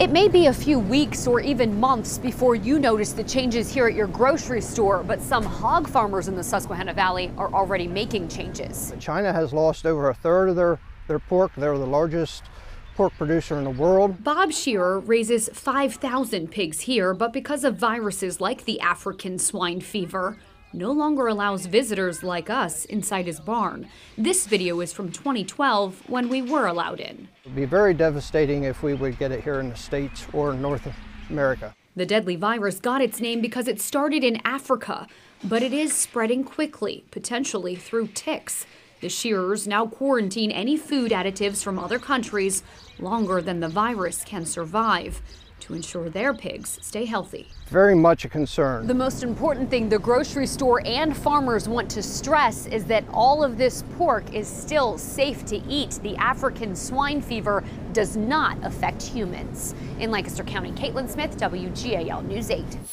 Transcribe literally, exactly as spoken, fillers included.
It may be a few weeks or even months before you notice the changes here at your grocery store, but some hog farmers in the Susquehanna Valley are already making changes. China has lost over a third of their, their pork. They're the largest pork producer in the world. Bob Shearer raises five thousand pigs here, but because of viruses like the African swine fever, no longer allows visitors like us inside his barn. This video is from twenty twelve, when we were allowed in. It would be very devastating if we would get it here in the States or North America. The deadly virus got its name because it started in Africa, but it is spreading quickly, potentially through ticks. The shearers now quarantine any food additives from other countries longer than the virus can survive to ensure their pigs stay healthy. Very much a concern. The most important thing the grocery store and farmers want to stress is that all of this pork is still safe to eat. The African swine fever does not affect humans. In Lancaster County, Caitlin Smith, W G A L News eight.